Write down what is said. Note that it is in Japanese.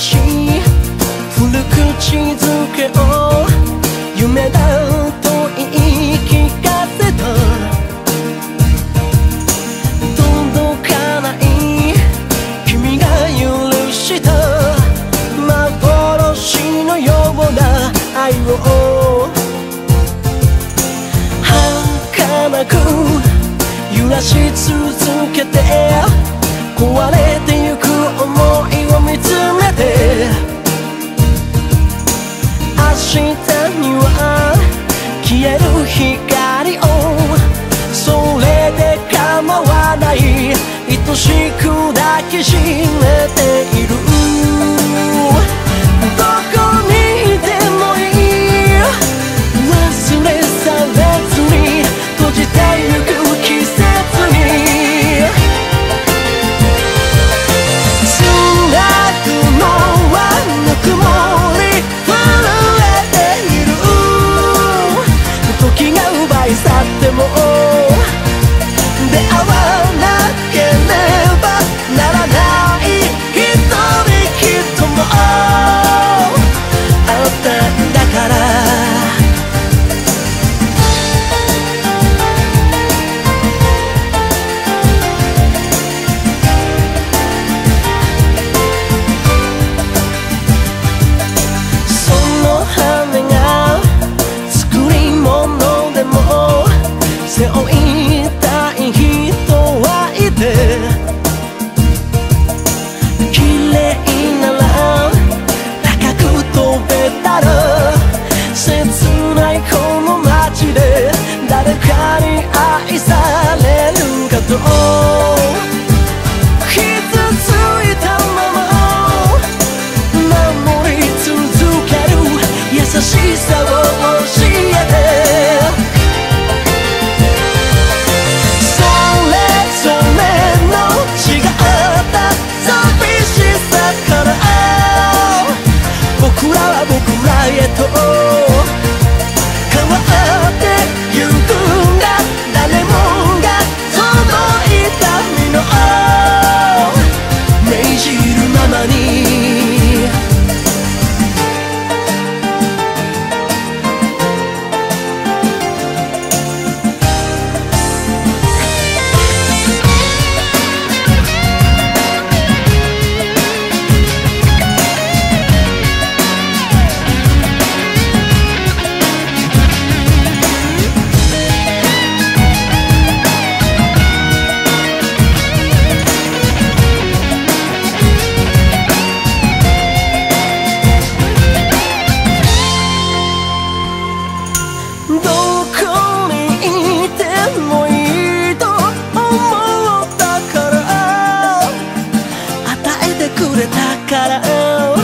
し古口づけを夢だと言い聞かせた。届かない君が許した幻のような愛を儚く揺らし続けて壊れてゆく想いを見つめて、明日には消える光をそれで構わない愛しく抱きしめている。どこにいてもいい忘れ去れずに閉じてゆく季節につなぐのはぬくもり震えている。時が奪い去っても出会わなければならない一人きっともあったんだから。その羽が作り物でも背負いたい人はいて、綺麗なら高く飛べたら切ないこの街で誰かに愛されるかと傷ついたまま守り続ける優しさを教えて、それぞれの違った寂しさから僕らは僕らへと変わってゆくんだ。誰もが届いた身の命じるままにどこにいてもいいと思ったから与えてくれたから